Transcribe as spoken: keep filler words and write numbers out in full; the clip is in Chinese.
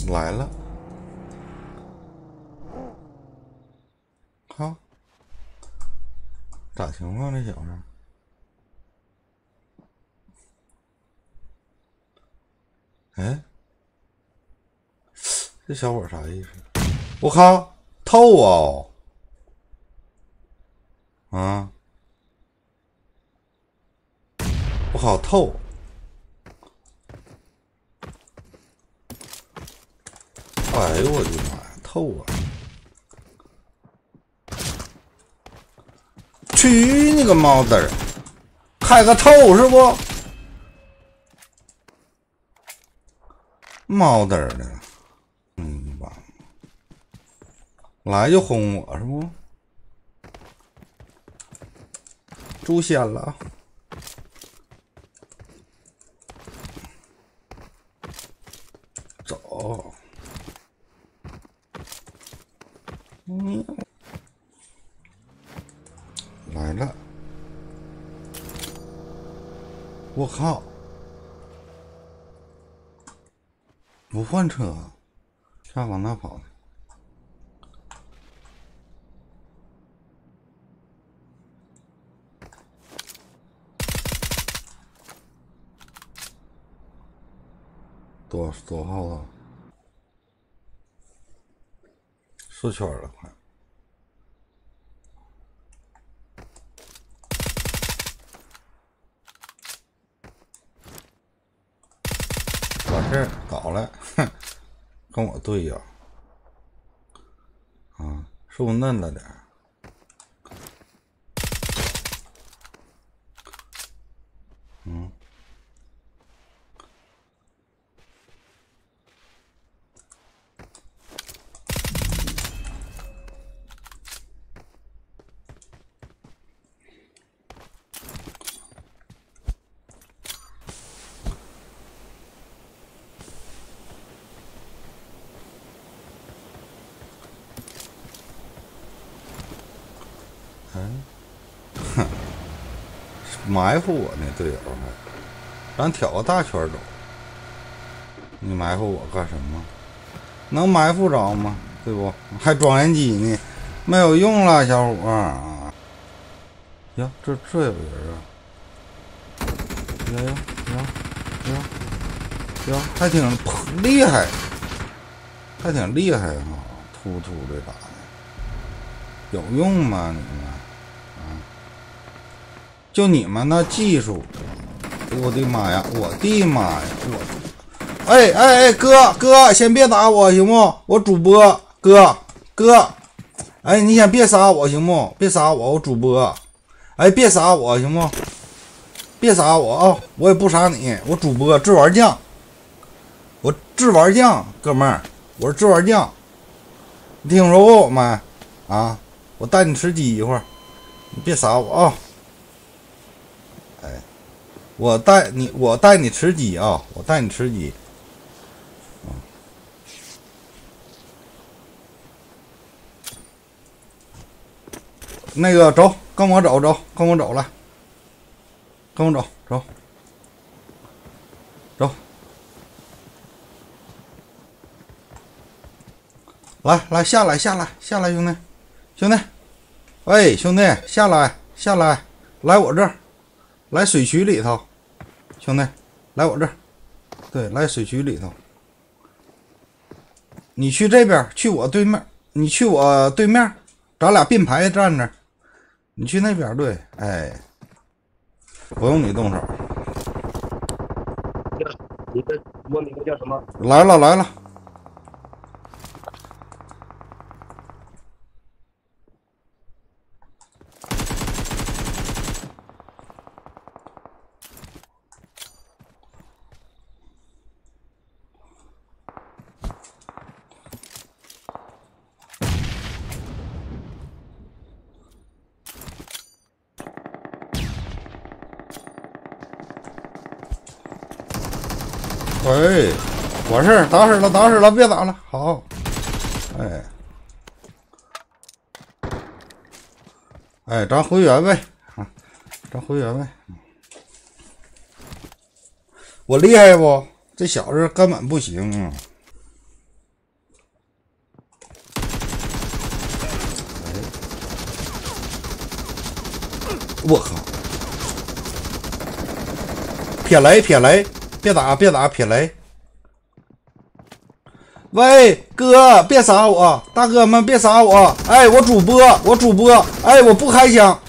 来了，好，咋情况这小子？哎，这小伙啥意思？我靠，透啊！啊！我靠，透！哎呦我的妈呀，透啊！去你个猫嘚儿！开个透是不？猫嘚儿的，嗯吧，来就轰我是不？诛仙了啊！走，嗯，来了，我靠！不换车，啥往那跑呢？多多号啊！出圈了，快！完事儿倒了，哼，跟我对呀！啊，是不是嫩了点儿？嗯。嗯，哼，埋伏我呢，队友还，咱挑个大圈走。你埋伏我干什么？能埋伏着吗？对不？还装烟机呢，没有用了，小伙啊！呀，这这有人啊！呀呀呀呀呀，还挺厉害，还挺厉害哈、啊！突突的打的，有用吗？你们啊？就你们那技术，我的妈呀！我的妈呀！我。哎哎哎，哥哥，先别打我行不？我主播，哥哥，哎，你先别杀我行不？别杀我，我主播。哎，别杀我行不？别杀我啊、哦！我也不杀你，我主播制玩匠，我制玩匠，哥们儿，我是制玩匠。你听说过我没？啊，我带你吃鸡一会儿，你别杀我啊、哦！哎，我带你，我带你吃鸡啊！我带你吃鸡。那个走，跟我走走，跟我走来，跟我走走走，来来下来下来下来，兄弟兄弟，喂兄弟下来下来，来我这儿，来水渠里头，兄弟来我这儿，对，来水渠里头，你去这边，去我对面，你去我对面，咱俩并排站着。你去那边对，哎，不用你动手。 你的我名字叫什么？ 来了来了。哎，完事儿，打死了，打死了，别打了，好，哎，哎，咱回原位啊，咱回原位。我厉害不？这小子根本不行啊！ 我靠！撇雷撇雷，别打别打撇雷！喂，哥，别杀我！大哥们别杀我！哎，我主播，我主播，哎，我不开枪。